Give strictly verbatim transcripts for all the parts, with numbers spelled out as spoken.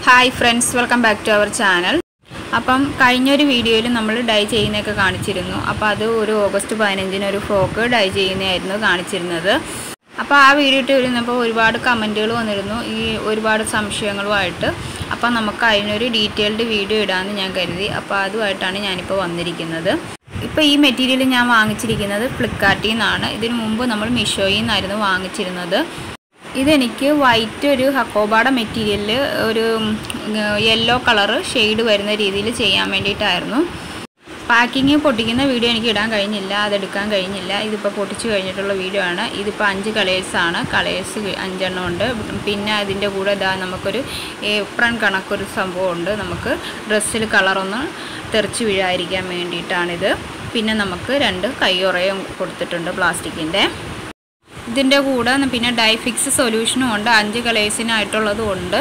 Hi friends, welcome back to our channel. അപ്പം കഴിഞ്ഞൊരു വീഡിയോയിൽ നമ്മൾ ഡൈ ചെയ്യുന്നതൊക്കെ കാണിച്ചിരുന്നു. അപ്പോൾ അത് ഒരു ഓഗസ്റ്റ് പതിനഞ്ചിന് ഒരു ഫ്രോക്ക് ഡൈ ചെയ്യുന്നതായിരുന്നു കാണിച്ചിരുന്നത്. അപ്പോൾ ആ വീഡിയോ ഇട്ട് വരുന്നപ്പോൾ ഒരുപാട് കമൻറ്റുകൾ വന്നിരുന്നു ഈ ഒരുപാട് സംശയങ്ങളുമായിട്ട്. അപ്പോൾ നമുക്ക് അതിനൊരു ഡീറ്റെയിൽഡ് വീഡിയോ ഇടാമെന്ന് ഞാൻ കരുതി. അപ്പോൾ അതുമായിട്ടാണ് ഞാനിപ്പോൾ വന്നിരിക്കുന്നത്. ഇപ്പോൾ ഈ മെറ്റീരിയൽ ഞാൻ വാങ്ങിച്ചിരിക്കുന്നത് ഫ്ലിപ്കാർട്ടിൽ നിന്നാണ്. ഇതിനു മുമ്പ് നമ്മൾ മീഷോയിൽ നിന്നായിരുന്നു വാങ്ങിച്ചിരുന്നത്. ഇതെനിക്ക് വൈറ്റ് ഒരു ഹക്കോബായുടെ മെറ്റീരിയലിൽ ഒരു യെല്ലോ കളറ് ഷെയ്ഡ് വരുന്ന രീതിയിൽ ചെയ്യാൻ വേണ്ടിയിട്ടായിരുന്നു. പാക്കിങ് പൊട്ടിക്കുന്ന വീഡിയോ എനിക്ക് ഇടാൻ കഴിഞ്ഞില്ല, അതെടുക്കാൻ കഴിഞ്ഞില്ല. ഇതിപ്പോൾ പൊട്ടിച്ച് കഴിഞ്ഞിട്ടുള്ള വീഡിയോ ആണ്. ഇതിപ്പോൾ അഞ്ച് കളേഴ്സാണ്, കളേഴ്സ് അഞ്ചെണ്ണം ഉണ്ട്. പിന്നെ അതിൻ്റെ കൂടെ ഇതാ നമുക്കൊരു ഏപ്രൺ കണക്കൊരു സംഭവമുണ്ട്. നമുക്ക് ഡ്രസ്സിൽ കളറൊന്ന് തെറിച്ച് വീഴാതിരിക്കാൻ വേണ്ടിയിട്ടാണിത്. പിന്നെ നമുക്ക് രണ്ട് കയ്യുറയും കൊടുത്തിട്ടുണ്ട് പ്ലാസ്റ്റിക്കിൻ്റെ. ഇതിൻ്റെ കൂടെ പിന്നെ ഡൈ ഫിക്സ് സൊല്യൂഷനും ഉണ്ട്, അഞ്ച് കളേഴ്സിനായിട്ടുള്ളതും ഉണ്ട്.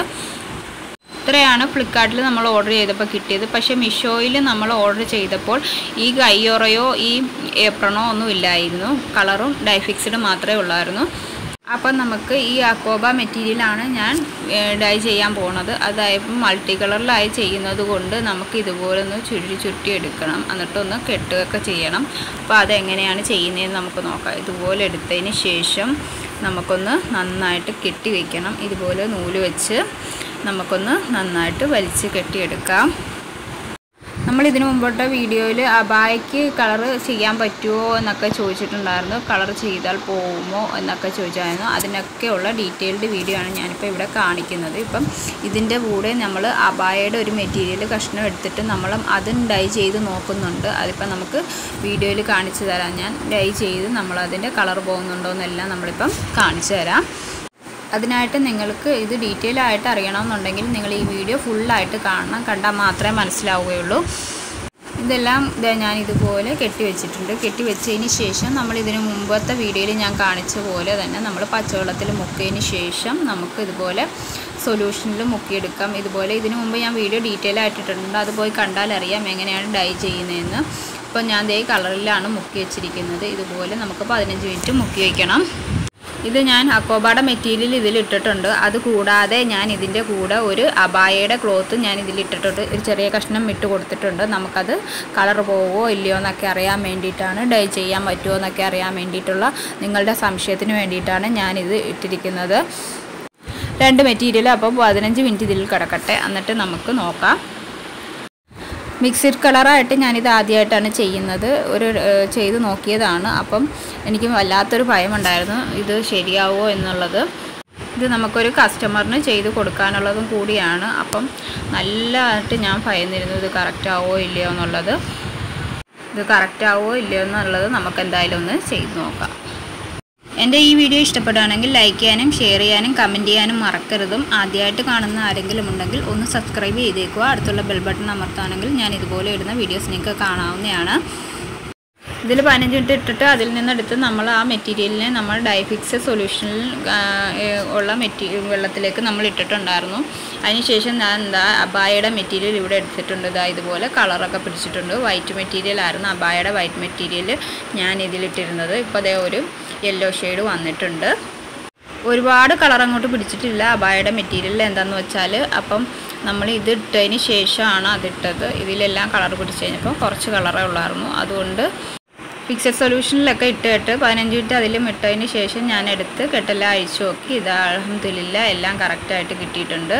ഇത്രയാണ് ഫ്ലിപ്കാർട്ടിൽ നമ്മൾ ഓർഡർ ചെയ്തപ്പോൾ കിട്ടിയത്. പക്ഷേ മീഷോയിൽ നമ്മൾ ഓർഡർ ചെയ്തപ്പോൾ ഈ കയ്യുറയോ ഈ ഏപ്രണോ ഒന്നും ഇല്ലായിരുന്നു. കളറും ഡൈ ഫിക്സ്ഡ് മാത്രമേ ഉള്ളായിരുന്നു. അപ്പം നമുക്ക് ഈ അക്കോബ മെറ്റീരിയലാണ് ഞാൻ ഡൈ ചെയ്യാൻ പോകുന്നത്. അതായത് മൾട്ടി കളറിലായി ചെയ്യുന്നത് കൊണ്ട് നമുക്ക് ഇതുപോലെ ഒന്ന് ചുരുട്ടി ചുരുട്ടി എടുക്കണം, എന്നിട്ടൊന്ന് കെട്ടുകയൊക്കെ ചെയ്യണം. അപ്പോൾ അതെങ്ങനെയാണ് ചെയ്യുന്നതെന്ന് നമുക്ക് നോക്കാം. ഇതുപോലെ എടുത്തതിന് ശേഷം നമുക്കൊന്ന് നന്നായിട്ട് കെട്ടി വയ്ക്കണം. ഇതുപോലെ നൂല് വെച്ച് നമുക്കൊന്ന് നന്നായിട്ട് വലിച്ച് കെട്ടിയെടുക്കാം. നമ്മൾ ഇതിനു മുമ്പോട്ട് വീഡിയോയിൽ അബായയ്ക്ക് കളർ ചെയ്യാൻ പറ്റുമോ എന്നൊക്കെ ചോദിച്ചിട്ടുണ്ടായിരുന്നു. കളർ ചെയ്താൽ പോകുമോ എന്നൊക്കെ ചോദിച്ചായിരുന്നു. അതിനൊക്കെയുള്ള ഡീറ്റെയിൽഡ് വീഡിയോ ആണ് ഞാനിപ്പോൾ ഇവിടെ കാണിക്കുന്നത്. ഇപ്പം ഇതിൻ്റെ കൂടെ നമ്മൾ അബായയുടെ ഒരു മെറ്റീരിയൽ കഷ്ണം എടുത്തിട്ട് നമ്മൾ അതും ഡൈ ചെയ്ത് നോക്കുന്നുണ്ട്. അതിപ്പം നമുക്ക് വീഡിയോയിൽ കാണിച്ചു തരാം. ഞാൻ ഡൈ ചെയ്ത് നമ്മളതിൻ്റെ കളർ പോകുന്നുണ്ടോ എന്നെല്ലാം നമ്മളിപ്പം കാണിച്ചു തരാം. അതിനായിട്ട് നിങ്ങൾക്ക് ഇത് ഡീറ്റെയിൽ ആയിട്ട് അറിയണമെന്നുണ്ടെങ്കിൽ നിങ്ങൾ ഈ വീഡിയോ ഫുള്ളായിട്ട് കാണണം, കണ്ടാൽ മാത്രമേ മനസ്സിലാവുകയുള്ളൂ. ഇതെല്ലാം ഞാൻ ഇതുപോലെ കെട്ടി വെച്ചിട്ടുണ്ട്. കെട്ടി വെച്ചതിന് ശേഷം നമ്മൾ ഇതിന് മുമ്പത്തെ വീഡിയോയിൽ ഞാൻ കാണിച്ച പോലെ തന്നെ നമ്മൾ പച്ചവെള്ളത്തിൽ മുക്കിയതിന് ശേഷം നമുക്ക് ഇതുപോലെ സൊല്യൂഷനിൽ മുക്കിയെടുക്കാം. ഇതുപോലെ ഇതിനു മുമ്പ് ഞാൻ വീഡിയോ ഡീറ്റെയിൽ ആയിട്ടിട്ടുണ്ട്, അത് പോയി കണ്ടാൽ അറിയാം എങ്ങനെയാണ് ഡൈ ചെയ്യുന്നതെന്ന്. ഇപ്പോൾ ഞാൻ ദേ കളറിലാണ് മുക്കി വെച്ചിരിക്കുന്നത്. ഇതുപോലെ നമുക്ക് പതിനഞ്ച് മിനിറ്റ് മുക്കി വയ്ക്കണം. ഇത് ഞാൻ അക്കോബായുടെ മെറ്റീരിയൽ ഇതിലിട്ടിട്ടുണ്ട്. അതുകൂടാതെ ഞാൻ ഇതിൻ്റെ കൂടെ ഒരു അബായയുടെ ക്ലോത്ത് ഞാൻ ഇതിലിട്ടിട്ടുണ്ട്. ഒരു ചെറിയ കഷ്ണം ഇട്ട് കൊടുത്തിട്ടുണ്ട്. നമുക്കത് കളർ പോവുമോ ഇല്ലയോ എന്നൊക്കെ അറിയാൻ വേണ്ടിയിട്ടാണ്, ഡൈ ചെയ്യാൻ പറ്റുമോ എന്നൊക്കെ അറിയാൻ വേണ്ടിയിട്ടുള്ള നിങ്ങളുടെ സംശയത്തിന് വേണ്ടിയിട്ടാണ് ഞാനിത് ഇട്ടിരിക്കുന്നത്. രണ്ട് മെറ്റീരിയൽ അപ്പോൾ പതിനഞ്ച് മിനിറ്റ് ഇതിൽ കിടക്കട്ടെ, എന്നിട്ട് നമുക്ക് നോക്കാം. മിക്സഡ് കളറായിട്ട് ഞാനിത് ആദ്യമായിട്ടാണ് ചെയ്യുന്നത്. ഒരു ചെയ്ത് നോക്കിയതാണ്. അപ്പം എനിക്ക് വല്ലാത്തൊരു ഭയമുണ്ടായിരുന്നു ഇത് ശരിയാവുമോ എന്നുള്ളത്. ഇത് നമുക്കൊരു കസ്റ്റമറിന് ചെയ്ത് കൊടുക്കാനുള്ളതും കൂടിയാണ്. അപ്പം നല്ലതായിട്ട് ഞാൻ ഭയന്നിരുന്നു ഇത് കറക്റ്റ് ആവുമോ ഇല്ലയോ എന്നുള്ളത്. ഇത് കറക്റ്റ് ആവുമോ ഇല്ലയോ എന്നുള്ളത് നമുക്ക് എന്തായാലും ഒന്ന് ചെയ്ത് നോക്കാം. എൻ്റെ ഈ വീഡിയോ ഇഷ്ടപ്പെടുകയാണെങ്കിൽ ലൈക്ക് ചെയ്യാനും ഷെയർ ചെയ്യാനും കമൻറ്റ് ചെയ്യാനും മറക്കരുതും. ആദ്യമായിട്ട് കാണുന്ന ആരെങ്കിലും ഉണ്ടെങ്കിൽ ഒന്ന് സബ്സ്ക്രൈബ് ചെയ്തേക്കുക. അടുത്തുള്ള ബെൽ ബട്ടൺ അമർത്തുകയാണെങ്കിൽ ഞാൻ ഇതുപോലെ ഇടുന്ന വീഡിയോസ് നിങ്ങൾക്ക് കാണാവുന്നതാണ്. ഇതിൽ പതിനഞ്ച് മിനിറ്റ് ഇട്ടിട്ട് അതിൽ നിന്നെടുത്ത് നമ്മൾ ആ മെറ്റീരിയലിനെ നമ്മൾ ഡൈ ഫിക്സ് സൊല്യൂഷനിൽ ഉള്ള മെറ്റീരിയൽ വെള്ളത്തിലേക്ക് നമ്മൾ ഇട്ടിട്ടുണ്ടായിരുന്നു. അതിനുശേഷം ഞാൻ എന്താ അബായയുടെ മെറ്റീരിയൽ ഇവിടെ എടുത്തിട്ടുണ്ട്. ഇതാ ഇതുപോലെ കളറൊക്കെ പിടിച്ചിട്ടുണ്ട്. വൈറ്റ് മെറ്റീരിയൽ ആയിരുന്നു അബായയുടെ വൈറ്റ് മെറ്റീരിയൽ ഞാൻ ഇതിലിട്ടിരുന്നത്. ഇപ്പോൾ അതേ ഒരു യെല്ലോ ഷെയ്ഡ് വന്നിട്ടുണ്ട്. ഒരുപാട് കളർ അങ്ങോട്ട് പിടിച്ചിട്ടില്ല അബായയുടെ മെറ്റീരിയൽ. എന്താണെന്ന് വെച്ചാൽ അപ്പം നമ്മൾ ഇത് ഇട്ടതിന് ശേഷമാണ് അതിട്ടത്. ഇതിലെല്ലാം കളർ പിടിച്ച് കഴിഞ്ഞപ്പോൾ കുറച്ച് കളറേ ഉള്ളായിരുന്നു. അതുകൊണ്ട് ഫിക്സഡ് സൊല്യൂഷനിലൊക്കെ ഇട്ടിട്ട് പതിനഞ്ച് മിനിറ്റ് അതിലും ഇട്ടതിന് ശേഷം ഞാൻ എടുത്ത് കെട്ടെല്ലാം അഴിച്ചു നോക്കി. ഇത് അൽഹംദുലില്ലാ എല്ലാം കറക്റ്റായിട്ട് കിട്ടിയിട്ടുണ്ട്.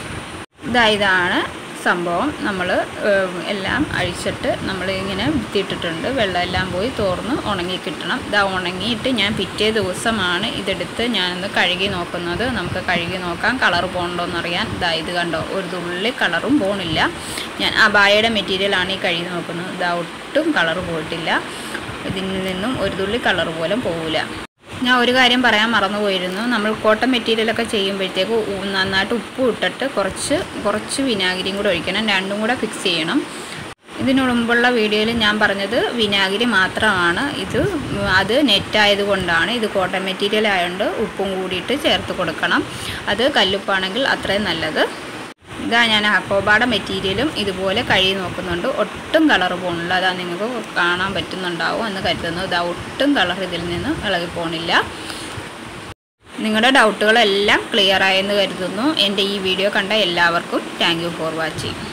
ഇതാ ഇതാണ് സംഭവം. നമ്മൾ എല്ലാം അഴിച്ചിട്ട് നമ്മൾ ഇങ്ങനെ വൃത്തിയിട്ടിട്ടുണ്ട്. വെള്ളമെല്ലാം പോയി തോർന്ന് ഉണങ്ങി കിട്ടണം. ഇതാ ഉണങ്ങിയിട്ട് ഞാൻ പിറ്റേ ദിവസമാണ് ഇതെടുത്ത് ഞാനൊന്ന് കഴുകി നോക്കുന്നത്. നമുക്ക് കഴുകി നോക്കാം കളർ പോകണ്ടോയെന്നറിയാൻ. ഇതാ ഇത് കണ്ടോ, ഒരു തുള്ളി കളറും പോകണില്ല. ഞാൻ അബായയുടെ മെറ്റീരിയലാണ് ഈ കഴുകി നോക്കുന്നത്. ഇതാ ഒട്ടും കളർ പോയിട്ടില്ല. ഇതിൽ നിന്നും ഒരു തുള്ളി കളർ പോലും പോകില്ല. ഞാൻ ഒരു കാര്യം പറയാൻ മറന്നുപോയിരുന്നു. നമ്മൾ കോട്ടൺ മെറ്റീരിയലൊക്കെ ചെയ്യുമ്പോഴത്തേക്ക് നന്നായിട്ട് ഉപ്പ് ഇട്ടിട്ട് കുറച്ച് കുറച്ച് വിനാഗിരിയും കൂടെ ഒഴിക്കണം. രണ്ടും കൂടെ ഫിക്സ് ചെയ്യണം. ഇതിനു മുമ്പുള്ള വീഡിയോയിൽ ഞാൻ പറഞ്ഞത് വിനാഗിരി മാത്രമാണ്. ഇത് അത് നെറ്റായത് കൊണ്ടാണ്. ഇത് കോട്ടൺ മെറ്റീരിയൽ ആയതുകൊണ്ട് ഉപ്പും കൂടിയിട്ട് ചേർത്ത് കൊടുക്കണം. അത് കല്ലുപ്പാണെങ്കിൽ അത്രയും നല്ലത്. ഇതാ ഞാൻ അക്കോബായുടെ മെറ്റീരിയലും ഇതുപോലെ കഴുകി നോക്കുന്നുണ്ട്. ഒട്ടും കളർ പോകണില്ല. അതാ നിങ്ങൾക്ക് കാണാൻ പറ്റുന്നുണ്ടാവും എന്ന് കരുതുന്നു. ഇതാ ഒട്ടും കളർ ഇതിൽ നിന്ന് ഇളകി പോകണില്ല. നിങ്ങളുടെ ഡൗട്ടുകളെല്ലാം ക്ലിയർ ആയെന്ന് കരുതുന്നു. എൻ്റെ ഈ വീഡിയോ കണ്ട എല്ലാവർക്കും താങ്ക് യു ഫോർ വാച്ചിങ്.